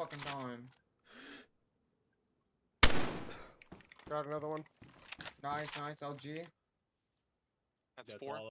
fucking time. Got another one. Nice, LG. That's That's 4. all